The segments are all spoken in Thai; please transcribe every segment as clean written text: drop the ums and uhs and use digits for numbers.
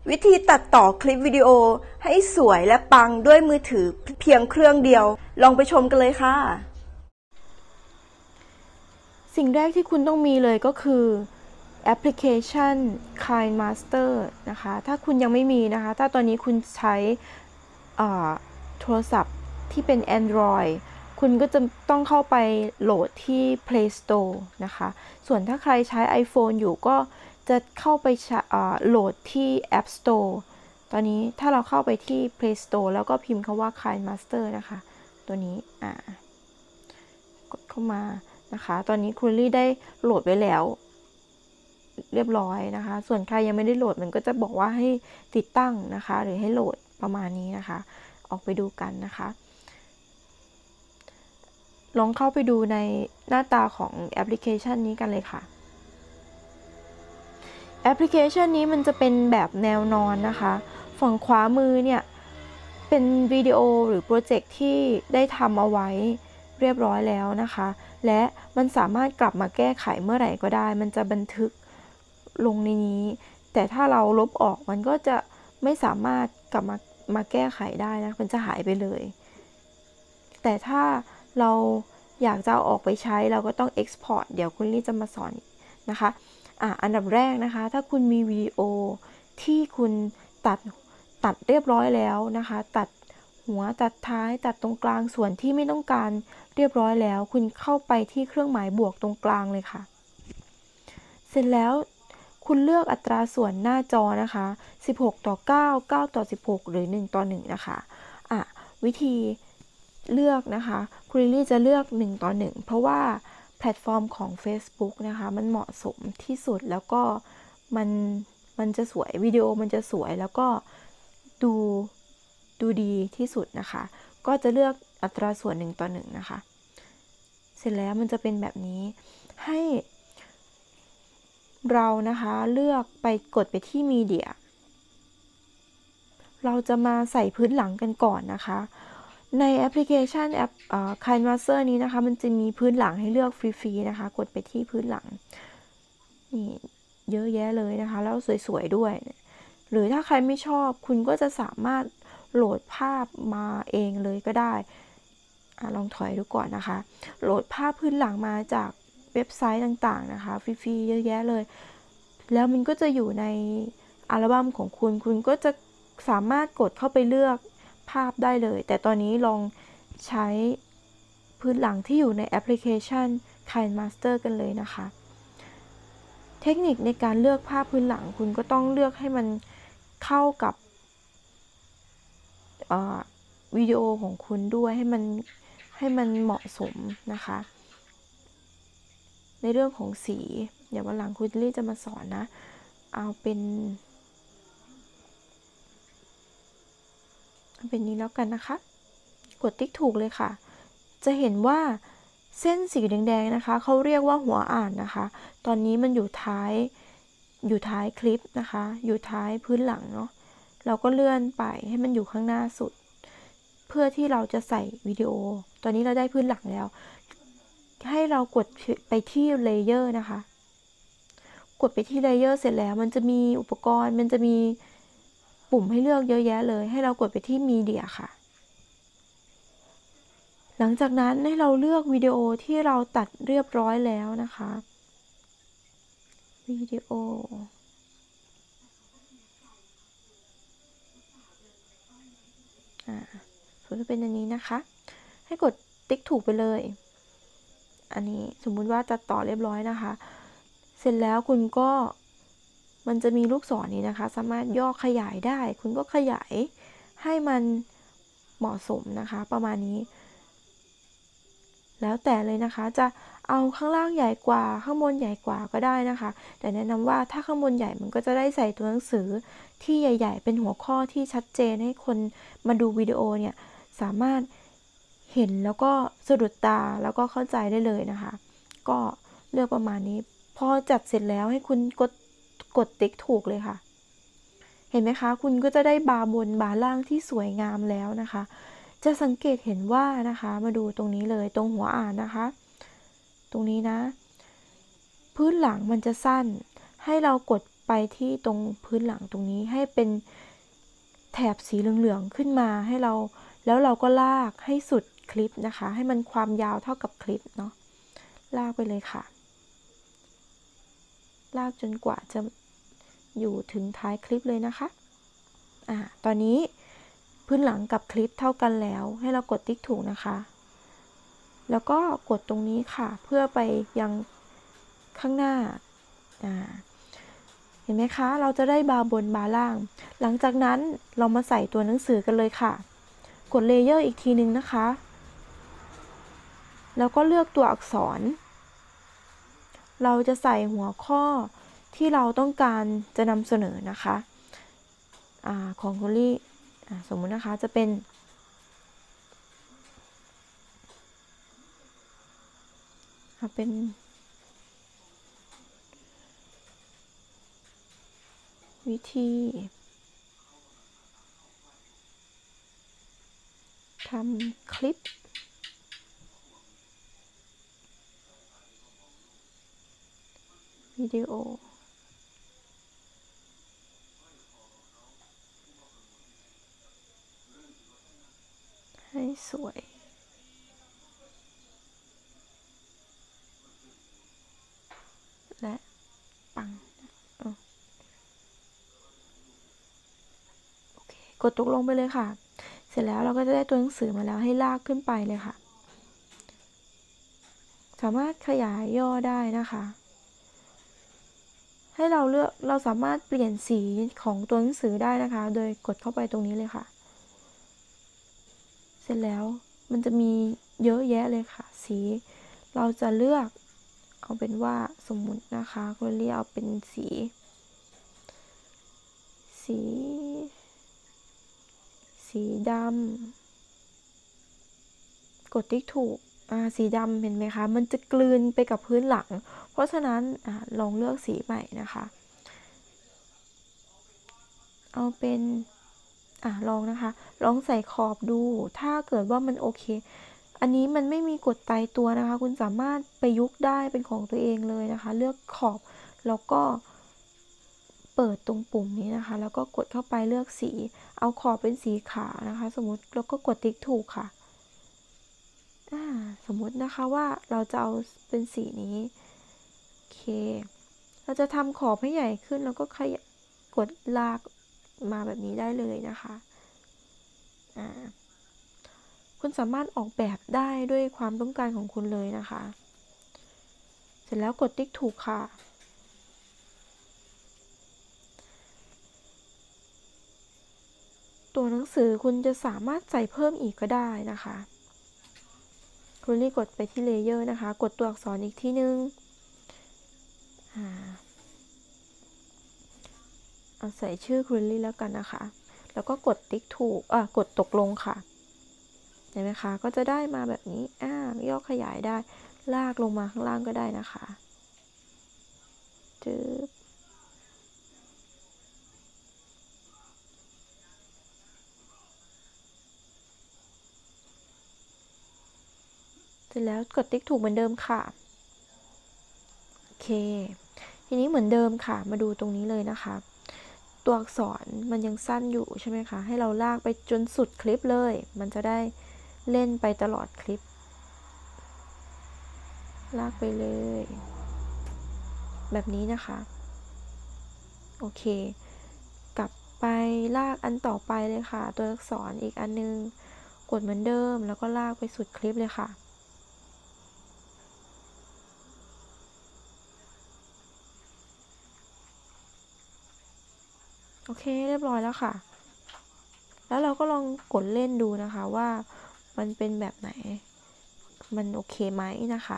วิธีตัดต่อคลิปวิดีโอให้สวยและปังด้วยมือถือเพียงเครื่องเดียวลองไปชมกันเลยค่ะสิ่งแรกที่คุณต้องมีเลยก็คือแอปพลิเคชัน KineMaster นะคะถ้าคุณยังไม่มีนะคะถ้าตอนนี้คุณใช้โทรศัพท์ที่เป็น Android คุณก็จะต้องเข้าไปโหลดที่ Play Store นะคะส่วนถ้าใครใช้ iPhone อยู่ก็จะเข้าไปโหลดที่ App Store ตอนนี้ถ้าเราเข้าไปที่ Play Store แล้วก็พิมพ์คำว่า KineMaster นะคะตัวนี้กดเข้ามานะคะตอนนี้คุณลี่ได้โหลดไว้แล้วเรียบร้อยนะคะส่วนใครยังไม่ได้โหลดมันก็จะบอกว่าให้ติดตั้งนะคะหรือให้โหลดประมาณนี้นะคะออกไปดูกันนะคะลองเข้าไปดูในหน้าตาของแอปพลิเคชันนี้กันเลยค่ะแอปพลิเคชันนี้มันจะเป็นแบบแนวนอนนะคะฝั่งขวามือเนี่ยเป็นวิดีโอหรือโปรเจกต์ที่ได้ทำเอาไว้เรียบร้อยแล้วนะคะและมันสามารถกลับมาแก้ไขเมื่อไหร่ก็ได้มันจะบันทึกลงในนี้แต่ถ้าเราลบออกมันก็จะไม่สามารถกลับมาแก้ไขได้นะมันจะหายไปเลยแต่ถ้าเราอยากจะเอาออกไปใช้เราก็ต้อง Export เดี๋ยวคุณลี่จะมาสอนนะคะอันดับแรกนะคะถ้าคุณมีวิดีโอที่คุณตัดเรียบร้อยแล้วนะคะตัดหัวตัดท้ายตัดตรงกลางส่วนที่ไม่ต้องการเรียบร้อยแล้วคุณเข้าไปที่เครื่องหมายบวกตรงกลางเลยค่ะเสร็จแล้วคุณเลือกอัตราส่วนหน้าจอนะคะ16:9 9:16หรือ1:1นะคะวิธีเลือกนะคะคุณลิลลี่จะเลือก1:1เพราะว่าแพลตฟอร์มของ Facebook นะคะมันเหมาะสมที่สุดแล้วก็มันจะสวยวิดีโอมันจะสวยแล้วก็ดูดีที่สุดนะคะก็จะเลือกอัตราส่วน1:1นะคะเสร็จแล้วมันจะเป็นแบบนี้ให้เรานะคะเลือกไปกดไปที่มีเดียเราจะมาใส่พื้นหลังกันก่อนนะคะในแอปพลิเคชันแอปKineMaster นี้นะคะมันจะมีพื้นหลังให้เลือกฟรีๆนะคะกดไปที่พื้นหลังนี่เยอะแยะเลยนะคะแล้วสวยๆด้วยหรือถ้าใครไม่ชอบคุณก็จะสามารถโหลดภาพมาเองเลยก็ได้ลองถอยดูก่อนนะคะโหลดภาพพื้นหลังมาจากเว็บไซต์ต่างๆนะคะฟรีๆเยอะแยะเลยแล้วมันก็จะอยู่ในอัลบั้มของคุณก็จะสามารถกดเข้าไปเลือกภาพได้เลยแต่ตอนนี้ลองใช้พื้นหลังที่อยู่ในแอปพลิเคชัน KineMaster กันเลยนะคะเทคนิคในการเลือกภาพพื้นหลังคุณก็ต้องเลือกให้มันเข้ากับวิดีโอของคุณด้วยให้มันเหมาะสมนะคะในเรื่องของสีเดี๋ยววันหลังคุณลี่จะมาสอนนะเอาเป็นนี้แล้วกันนะคะกดติ๊กถูกเลยค่ะจะเห็นว่าเส้นสีแดงๆนะคะเขาเรียกว่าหัวอ่านนะคะตอนนี้มันอยู่ท้ายคลิปนะคะอยู่ท้ายพื้นหลังเนาะเราก็เลื่อนไปให้มันอยู่ข้างหน้าสุดเพื่อที่เราจะใส่วิดีโอตอนนี้เราได้พื้นหลังแล้วให้เรากดไปที่เลเยอร์นะคะกดไปที่เลเยอร์เสร็จแล้วมันจะมีอุปกรณ์มันจะมีปุ่มให้เลือกเยอะแยะเลยให้เรากดไปที่มีเดียค่ะหลังจากนั้นให้เราเลือกวิดีโอที่เราตัดเรียบร้อยแล้วนะคะวิดีโอจะเป็นอันนี้นะคะให้กดติ๊กถูกไปเลยอันนี้สมมุติว่าตัดต่อเรียบร้อยนะคะเสร็จแล้วคุณก็มันจะมีลูกศรนี้นะคะสามารถย่อขยายได้คุณก็ขยายให้มันเหมาะสมนะคะประมาณนี้แล้วแต่เลยนะคะจะเอาข้างล่างใหญ่กว่าข้างบนใหญ่กว่าก็ได้นะคะแต่แนะนำว่าถ้าข้างบนใหญ่มันก็จะได้ใส่ตัวหนังสือที่ใหญ่ๆเป็นหัวข้อที่ชัดเจนให้คนมาดูวิดีโอเนี่ยสามารถเห็นแล้วก็สะดุดตาแล้วก็เข้าใจได้เลยนะคะก็เลือกประมาณนี้พอจัดเสร็จแล้วให้คุณกดติ๊กถูกเลยค่ะเห็นไหมคะคุณก็จะได้บาร์บนบาร์ล่างที่สวยงามแล้วนะคะจะสังเกตเห็นว่านะคะมาดูตรงนี้เลยตรงหัวอ่านนะคะตรงนี้นะพื้นหลังมันจะสั้นให้เรากดไปที่ตรงพื้นหลังตรงนี้ให้เป็นแถบสีเหลืองๆขึ้นมาให้เราแล้วเราก็ลากให้สุดคลิปนะคะให้มันความยาวเท่ากับคลิปเนาะลากไปเลยค่ะลากจนกว่าจะอยู่ถึงท้ายคลิปเลยนะคะตอนนี้พื้นหลังกับคลิปเท่ากันแล้วให้เรากดติ๊กถูกนะคะแล้วก็กดตรงนี้ค่ะเพื่อไปยังข้างหน้าเห็นไหมคะเราจะได้บาร์บนบาร์ล่างหลังจากนั้นเรามาใส่ตัวหนังสือกันเลยค่ะกดเลเยอร์อีกทีนึงนะคะแล้วก็เลือกตัวอักษรเราจะใส่หัวข้อที่เราต้องการจะนำเสนอนะคะของคุณลี่สมมุตินะคะจะเป็นวิธีทำคลิปวิดีโอให้สวยและปังโอเคกดตกลงไปเลยค่ะเสร็จแล้วเราก็จะได้ตัวหนังสือมาแล้วให้ลากขึ้นไปเลยค่ะสามารถขยายย่อได้นะคะให้เราเลือกเราสามารถเปลี่ยนสีของตัวหนังสือได้นะคะโดยกดเข้าไปตรงนี้เลยค่ะเสร็จแล้วมันจะมีเยอะแยะเลยค่ะสีเราจะเลือกเอาเป็นว่าสมมุตินะคะคุณเรียกเอาเป็นสีดำกดติ๊กถูกสีดำเห็นไหมคะมันจะกลืนไปกับพื้นหลังเพราะฉะนั้นลองเลือกสีใหม่นะคะเอาเป็นลองนะคะลองใส่ขอบดูถ้าเกิดว่ามันโอเคอันนี้มันไม่มีกฎตายตัวนะคะคุณสามารถประยุกต์ได้เป็นของตัวเองเลยนะคะเลือกขอบแล้วก็เปิดตรงปุ่มนี้นะคะแล้วก็กดเข้าไปเลือกสีเอาขอบเป็นสีขาวนะคะสมมติแล้วก็กดติ๊กถูกค่ะสมมตินะคะว่าเราจะเอาเป็นสีนี้โอเคเราจะทำขอบให้ใหญ่ขึ้นแล้วก็กดลากมาแบบนี้ได้เลยนะคะคุณสามารถออกแบบได้ด้วยความต้องการของคุณเลยนะคะเสร็จแล้วกดติ๊กถูกค่ะตัวหนังสือคุณจะสามารถใส่เพิ่มอีกก็ได้นะคะคุณรีกดไปที่เลเยอร์นะคะกดตัวอักษรอีกที่นึงเอาใส่ชื่อคุณลี่แล้วกันนะคะแล้วก็กดติ๊กถูกกดตกลงค่ะเห็นไหมคะก็จะได้มาแบบนี้ย่อขยายได้ลากลงมาข้างล่างก็ได้นะคะจึ๊บเสร็จแล้วกดติ๊กถูกเหมือนเดิมค่ะโอเคทีนี้เหมือนเดิมค่ะมาดูตรงนี้เลยนะคะตัวอักษรมันยังสั้นอยู่ใช่ไหมคะให้เราลากไปจนสุดคลิปเลยมันจะได้เล่นไปตลอดคลิปลากไปเลยแบบนี้นะคะโอเคกลับไปลากอันต่อไปเลยค่ะตัวอักษรอีกอันนึงกดเหมือนเดิมแล้วก็ลากไปสุดคลิปเลยค่ะโอเคเรียบร้อยแล้วค่ะแล้วเราก็ลองกดเล่นดูนะคะว่ามันเป็นแบบไหนมันโอเคไหมนะคะ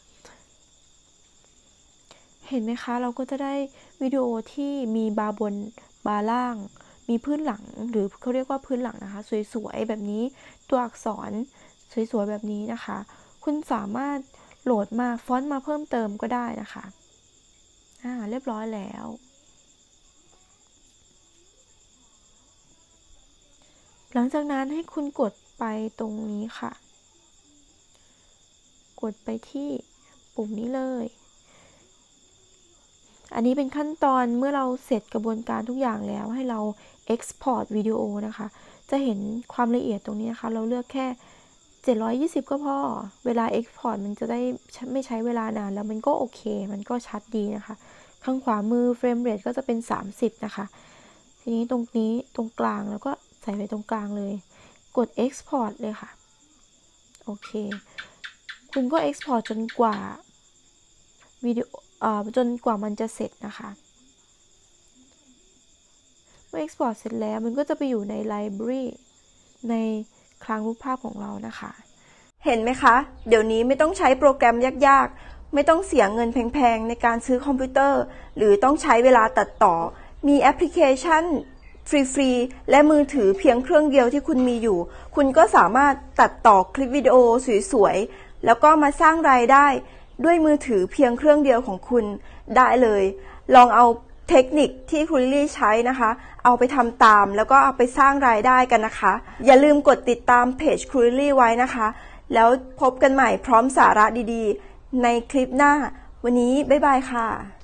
เห็นไหมคะเราก็จะได้วิดีโอที่มีบาร์บนบาร์ล่างมีพื้นหลังหรือเขาเรียกว่าพื้นหลังนะคะสวยๆแบบนี้ตัวอักษรสวยๆแบบนี้นะคะคุณสามารถโหลดมาฟอนต์มาเพิ่มเติมก็ได้นะคะเรียบร้อยแล้วหลังจากนั้นให้คุณกดไปตรงนี้ค่ะกดไปที่ปุ่มนี้เลยอันนี้เป็นขั้นตอนเมื่อเราเสร็จกระบวนการทุกอย่างแล้วให้เรา Export วิดีโอนะคะจะเห็นความละเอียดตรงนี้นะคะเราเลือกแค่720ก็พอเวลา Export มันจะได้ไม่ใช้เวลานานแล้วมันก็โอเคมันก็ชัดดีนะคะข้างขวามือเฟรมเรทก็จะเป็น30นะคะทีนี้ตรงนี้ตรงกลางแล้วก็ใส่ไว้ตรงกลางเลยกด Export เลยค่ะโอเคคุณก็ Export จนกว่าวิดีโอจนกว่ามันจะเสร็จนะคะเมื่อ Export เสร็จแล้วมันก็จะไปอยู่ใน Library ในคลังรูปภาพของเรานะคะเห็นไหมคะเดี๋ยวนี้ไม่ต้องใช้โปรแกรมยากๆไม่ต้องเสียเงินแพงๆในการซื้อคอมพิวเตอร์หรือต้องใช้เวลาตัดต่อมีแอปพลิเคชันฟรีๆและมือถือเพียงเครื่องเดียวที่คุณมีอยู่คุณก็สามารถตัดต่อคลิปวิดีโอสวยๆแล้วก็มาสร้างรายได้ด้วยมือถือเพียงเครื่องเดียวของคุณได้เลยลองเอาเทคนิคที่ครูลิลลี่ใช้นะคะเอาไปทำตามแล้วก็เอาไปสร้างรายได้กันนะคะอย่าลืมกดติดตามเพจครูลิลลี่ไว้นะคะแล้วพบกันใหม่พร้อมสาระดีๆในคลิปหน้าวันนี้บ๊ายบายค่ะ